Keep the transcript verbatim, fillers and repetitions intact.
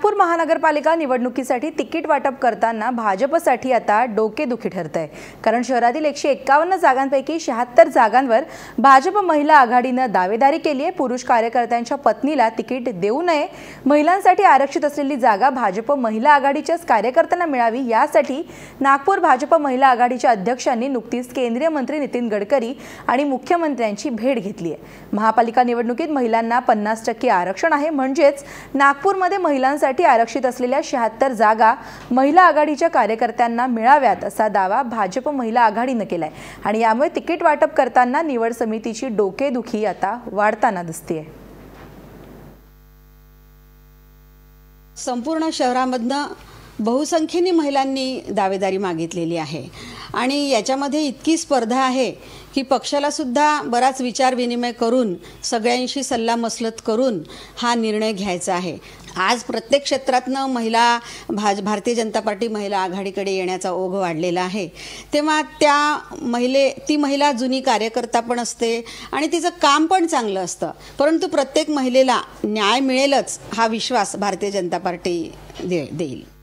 नागपूर महानगरपालिका निवडणुकीसाठी तिकीट वाटप करताना भाजपसाठी आता डोकेदुखी ठरतंय। कारण शहरातील एकशे एक्कावन्न जागांपैकी शहात्तर जागांवर भाजप महिला आघाडीने दावेदारी केली आहे। पुरुष कार्यकर्त्यांच्या पत्नीला तिकीट देऊ नये, महिलांसाठी आरक्षित असलेली जागा भाजप महिला आघाडीच्याच कार्यकर्त्यांना मिळावी, यासाठी नागपूर भाजप महिला आघाडीच्या अध्यक्षांनी नुकतीच केंद्रीय मंत्री नितीन गडकरी आणि मुख्यमंत्र्यांची भेट घेतली आहे। महापालिका निवडणुकीत महिलांना पन्नास टक्के आरक्षण आहे, म्हणजेच नागपूरमध्ये महिलांसाठी आरक्षित असलेल्या शहात्तर जागा महिला आघाडीच्या कार्यकर्त्यांना मिळाव्यात, असा दावा भाजप महिला आघाडीने केलाय। आणि यामुळे तिकीट वाटप करताना निवड समितीची डोकेदुखी आता वाढताना दिसतेय। संपूर्ण शहरामधनं बहुसंख्येने महिलांनी दावेदारी मागितलेली आहे आणि याच्यामध्ये इतकी स्पर्धा आहे की पक्षाला सुद्धा बराच विचार विनिमय करून सगळ्यांशी सल्लामसलत करून हा निर्णय घ्यायचा आहे। आज प्रत्येक क्षेत्रातनं महिला भाज भारतीय जनता पार्टी महिला आघाडीकडे येण्याचा ओघ वाढलेला आहे। तेव्हा त्या महिले ती महिला जुनी कार्यकर्ता पण असते आणि तिचं काम पण चांगलं असतं, परंतु प्रत्येक महिलेला न्याय मिळेलच हा विश्वास भारतीय जनता पार्टी दे देईल।